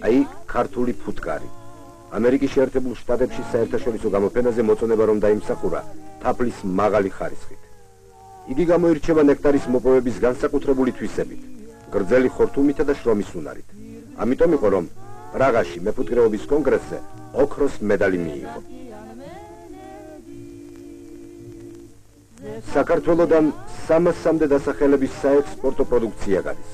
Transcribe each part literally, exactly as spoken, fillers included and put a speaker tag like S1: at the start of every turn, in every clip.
S1: აი ქართული ფუტკარი. ამერიკის შეერთებულ შტატებში საერთაშორისო გამოფენაზე მოწონება რომ დაიმსახურა თაფლის მაღალი ხარისხით. იგი გამოირჩევა ნექტარის მოპოვების განსაკუთრებული თვისებით, გრძელი ხორთუმითა და შრომის უნარით. ამიტომ იყო რომ პრაღაში მეფუტკრეობის კონგრესზე ოქროს მედალი მიიღო. საქართველოდან სამასამდე დასახელების საექსპორტო პროდუქცია გადის.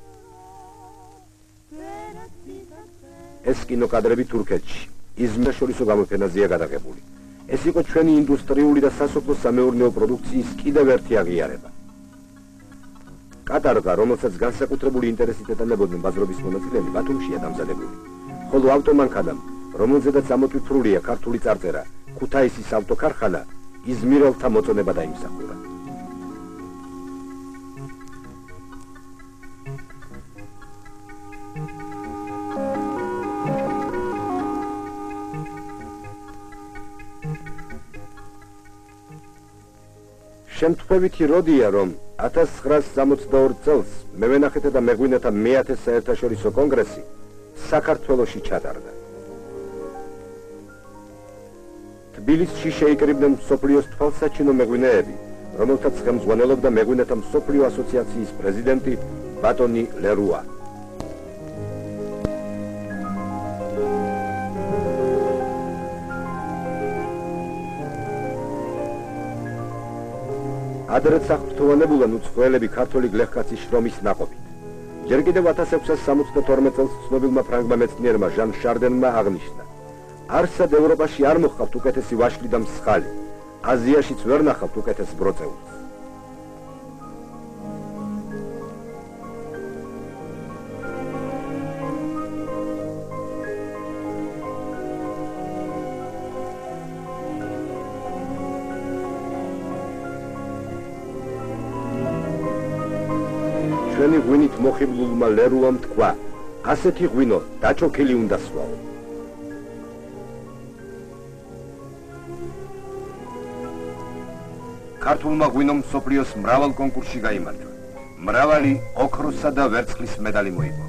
S1: ეს კინოკადრები თურქეთში, იზმირშორისო გამოფენაზეა გადაღებული. ეს იყო ჩვენი ინდუსტრიული და სასოფლო-სამეურნეო პროდუქციის კიდევ ერთი აღიარება. კატარგა, რომელსაც განსაკუთრებული ინტერესით ეტანებოდნენ ბაზრობის მონაწილეები, ბათუმშია დამზადებული. ხოლო ავტომანქანამ, რომელზედაც ამოტვიფრულია ქართული წარწერა, ქუთაისის ავტოქარხანა, იზმირელთა მოწონება დაიმსახურა. შემთხვევითი როდია, რომ ათას ცხრაას სამოცდაორ წელს მევენახეთა და მეღვინეთა მეათე საერთაშორისო კონგრესი საქართველოში ჩატარდა. თბილისში შეიკრიბნენ მსოფლიოს თვალსაჩინო მეღვინეები, რომელთაც ხელმძღვანელობდა მეღვინეთა მსოფლიო ასოციაციის პრეზიდენტი ბატონი ლერუა. ადრეც აღფრთოვანებულან უცხოელები ქართული გლეხკაცის შრომის ნაყოფით. ჯერ კიდევ ათას ექვსას სამოცდათორმეტ წელს ცნობილმა ფრანგმა მეცნიერმა ჟან შარდენმა აღნიშნა: არსად ევროპაში არ მოჰყავთ უკეთესი ვაშლი და მსხალი, აზიაშიც ვერ ნახავთ უკეთეს ბროწეულს. ჩვენი ღვინით მოხიბლულმა ლერუამ თქვა, ასეთი ღვინო დაჩოქილი უნდა სვაო. ქართულმა ღვინომ მსოფლიოს მრავალ კონკურსში გაიმარჯვა. მრავალი ოქროსა და ვერცხლის მედალი მოიპოვა.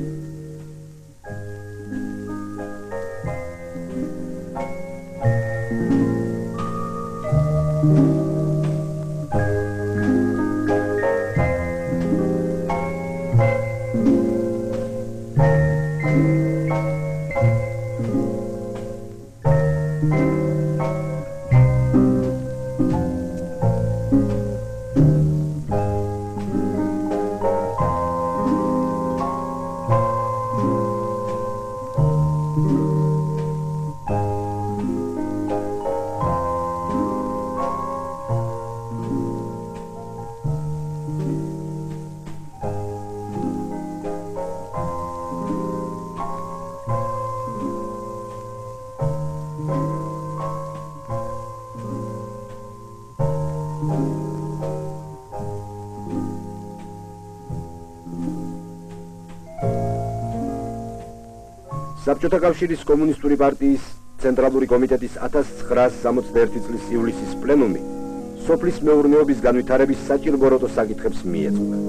S1: საბჭოთა კავშირის კომუნისტური პარტიის ცენტრალური კომიტეტის ათას ცხრაას სამოცდაერთი წლის ივლისის პლენუმი სოფლის მეურნეობის განვითარების საჭიროებო საკითხებს მიეძღვნა.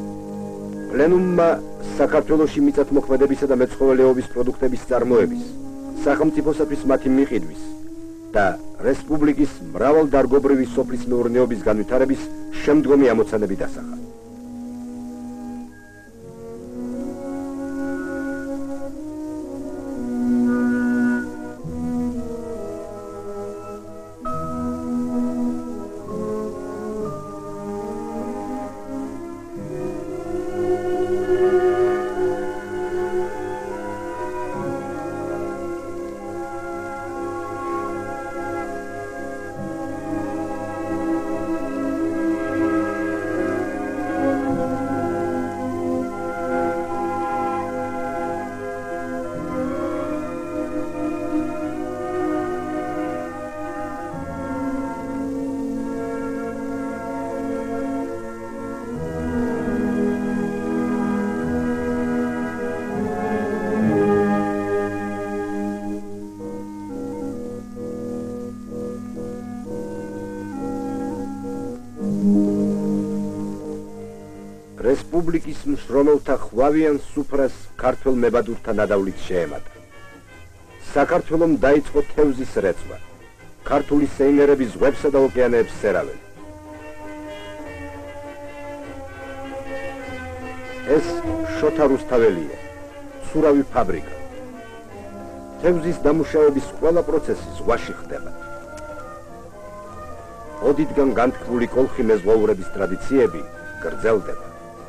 S1: პლენუმმა საქართველოში მიწათმოქმედებისა და მეცხოველეობის პროდუქტების წარმოების, სახელმწიფოსათვის მათი მიყიდვის და რესპუბლიკის მრავალდარგობრივი სოფლის მეურნეობის განვითარების შემდგომი ამოცანები დასახა. რესპუბლიკის მშრომელთა ხვავიან სუფრას ქართველ მებადურთა ნადავლით შეემატა. საქართველომ დაიწყო თევზის რეწვა, ქართული სეიმერების ზღვებსა და ოკეანეებს სერავენ. ეს შოთა რუსთაველია, ცურავი ფაბრიკა. თევზის დამუშავების ყველა პროცესი ზღვაში ხდება. ოდითგან განთქმული კოლხი მეზღვაურების ტრადიციები გრძელდება.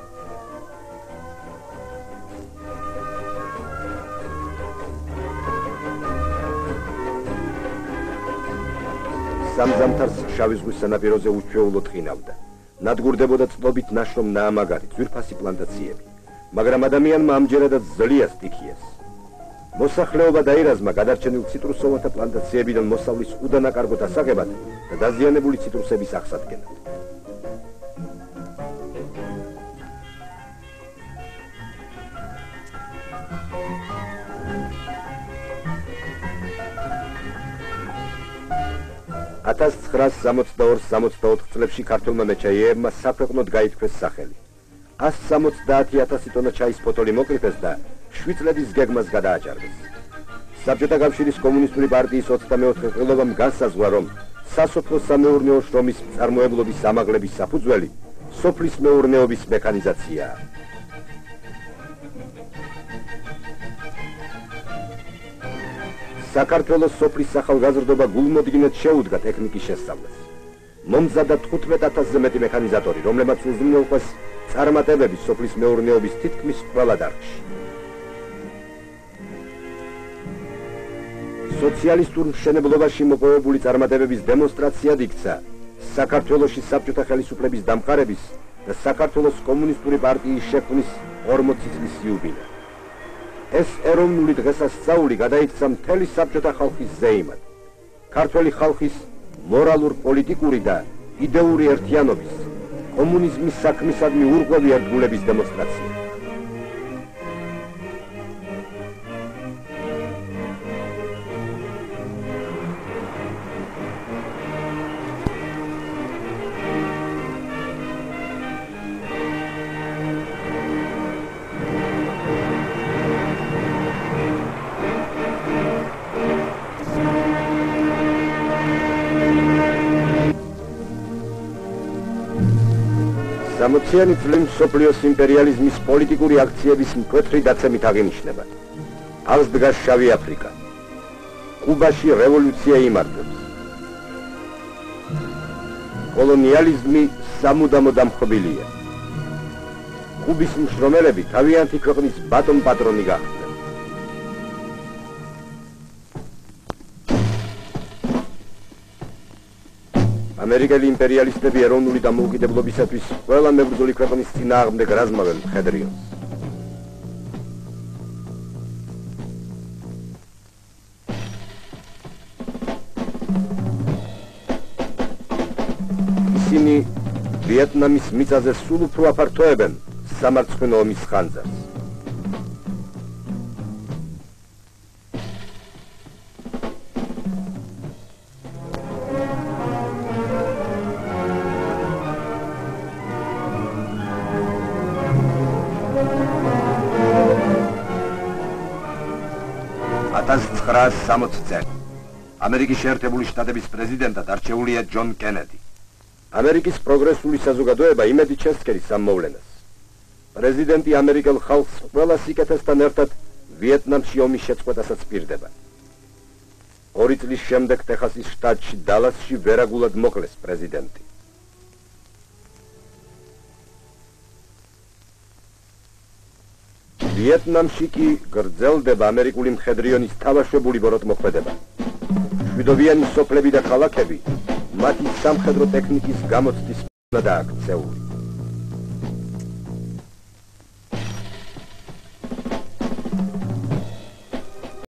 S1: სამზამთარს შავი ზღვის სანაპიროზე უჩვეულოდ ყინავდა. ნადგურდებოდა წლობით ნაშრომ ნაამაგარი ძვირფასი პლანტაციები, მაგრამ ადამიანმა ამჯერადაც ძლია სტიქიეს. მოსახლეობა დაირაზმა გადარჩენილ ციტრუსოვათა პლანტაციებიდან მოსავლის უდანაკარგო დასაღებად და დაზიანებული ციტრუსების აღსადგენად. ათას ცხრაას სამოცდაორ სამოცდაოთხ წლებში ქართველმა მეჩაიეებმა საქვეყნოდ გაითქვეს სახელი. ას სამოცდაათი ათასი ტონა ჩაის ფოტოლი მოკრიფეს და შვიდ წლების გეგმას გადააჭარბეს. საბჭოთა კავშირის კომუნისტური პარტიის ოცდამეოთხე ყრილობამ განსაზღვრა, რომ სასოფლო სამეურნეო შრომის მწარმოებლობის ამაღლების საფუძველი სოფლის მეურნეობის მექანიზაციაა. საქართველოს სოფლის ახალგაზრდობა გულმოდგინედ შეუდგა ტექნიკის შესწავლას. მომზადდა თხუთმეტ ათასზე მეტი მექანიზატორი, რომლებმაც უზრუნველყვეს წარმატებები სოფლის მეურნეობის თითქმის ყველა დარგში. სოციალისტურ მშენებლობაში მოპოვებული წარმატებების დემონსტრაციად იქცა საქართველოში საბჭოთა ხელისუფლების დამყარების და საქართველოს კომუნისტური პარტიის შექმნის ორმოცი წლის იუბილე. ეს ეროვნული დღესასწაული გადაიქცა მთელი საბჭოთა ხალხის ზეიმად, ქართველი ხალხის მორალურ-პოლიტიკური და იდეური ერთიანობის, კომუნიზმის საქმისადმი ურღვევი ერთგულების დემონსტრაცია. სამოციანი წლი მსოფლიოს იმპერიალიზმის პოლიტიკური აქციების მკვეთრი დაცემით აღინიშნება. ალს დგას შავი აფრიკა. კუბაში რევოლუცია იმართებს. კოლონიალიზმი სამუდამო დამხობილია. კუბის მშრომელები თავიანთი ქვეყნის ბატონ პატრონი გახდნენ. ამერიკელი იმპერიალისტები ეროვნული დამოუკიდებლობისათვის ყველა მებრძოლი ქვეყნის წინააღმდეგ რაზმავენ მხედრიონს. ისინი ვიეტნამის მიწაზე სულ უფრო აფართოებენ სამარცხვინო ომის ხანძარს. ათას ცხრაას სამოცი წელი ამერიკის შეერთებული შტატების პრეზიდენტად არჩეულია ჯონ კენედი. ამერიკის პროგრესული საზოგადოება იმედით შესცქერის ამ მოვლენას. პრეზიდენტი ამერიკელ ხალხს ყველა სიკეთესთან ერთად ვიეტნამში ომის შეწყვეტასაც პირდება. ორი წლის შემდეგ ტეხასის შტატში დალასში ვერაგულად მოკლეს პრეზიდენტი. ვიეტნამში კი გრძელდება ამერიკული მხედრიონის თავაშვებული ბოროტმოქმედება. მშვიდობიანი სოფლები და ქალაქები მათი სამხედრო ტექნიკის გამოცდის და აქცეული.